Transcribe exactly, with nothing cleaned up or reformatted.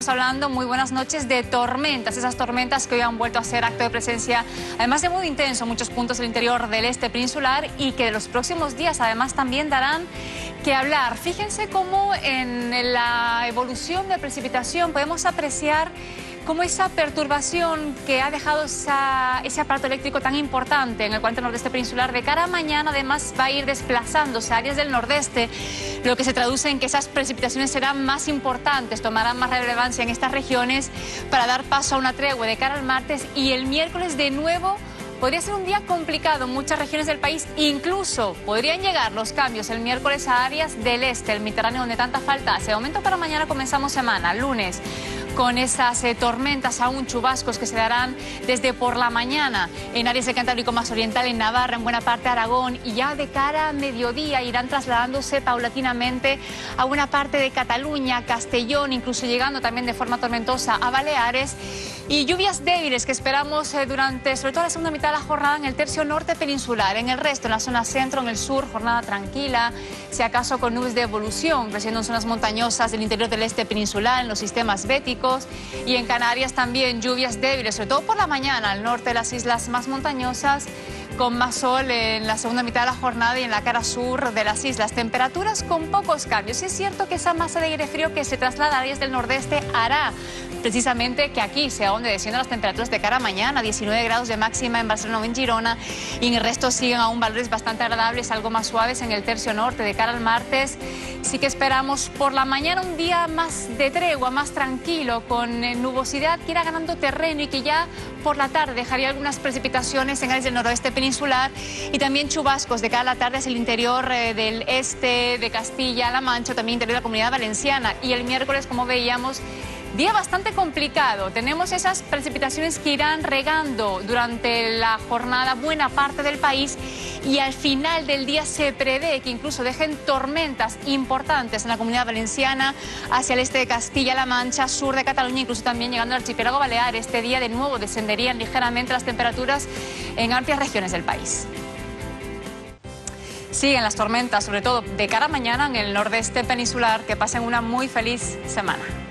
Hablando, muy buenas noches, de tormentas, esas tormentas que hoy han vuelto a ser acto de presencia, además de muy intenso en muchos puntos del interior del este peninsular y que de los próximos días además también darán que hablar. Fíjense cómo en la evolución de precipitación podemos apreciar cómo esa perturbación que ha dejado esa, ese aparato eléctrico tan importante en el cuadrante nordeste peninsular de cara a mañana además va a ir desplazándose a áreas del nordeste, lo que se traduce en que esas precipitaciones serán más importantes, tomarán más relevancia en estas regiones para dar paso a una tregua de cara al martes, y el miércoles de nuevo podría ser un día complicado en muchas regiones del país. Incluso podrían llegar los cambios el miércoles a áreas del este, el Mediterráneo, donde tanta falta hace. De momento para mañana comenzamos semana, lunes, con esas eh, tormentas, aún chubascos que se darán desde por la mañana en áreas del Cantábrico más oriental, en Navarra, en buena parte de Aragón, y ya de cara a mediodía irán trasladándose paulatinamente a buena parte de Cataluña, Castellón, incluso llegando también de forma tormentosa a Baleares, y lluvias débiles que esperamos eh, durante sobre todo la segunda mitad de la jornada en el tercio norte peninsular. En el resto, en la zona centro, en el sur, jornada tranquila, si acaso con nubes de evolución, creciendo en zonas montañosas del interior del este peninsular, en los sistemas béticos, y en Canarias también lluvias débiles, sobre todo por la mañana, al norte de las islas más montañosas, con más sol en la segunda mitad de la jornada y en la cara sur de las islas. Temperaturas con pocos cambios. Y es cierto que esa masa de aire frío que se traslada a áreas del nordeste hará precisamente que aquí sea donde desciendan las temperaturas de cara a mañana, diecinueve grados de máxima en Barcelona o en Girona, y en el resto siguen aún valores bastante agradables, algo más suaves en el tercio norte. De cara al martes sí que esperamos por la mañana un día más de tregua, más tranquilo, con nubosidad que irá ganando terreno y que ya por la tarde dejaría algunas precipitaciones en áreas del noroeste peninsular y también chubascos de cara a la tarde hacia el interior eh, del este de Castilla-La Mancha, también interior de la Comunidad Valenciana. Y el miércoles, como veíamos, día bastante complicado. Tenemos esas precipitaciones que irán regando durante la jornada buena parte del país, y al final del día se prevé que incluso dejen tormentas importantes en la Comunidad Valenciana, hacia el este de Castilla-La Mancha, sur de Cataluña, incluso también llegando al archipiélago balear. Este día de nuevo descenderían ligeramente las temperaturas en amplias regiones del país. Siguen las tormentas, sobre todo de cara a mañana en el nordeste peninsular. Que pasen una muy feliz semana.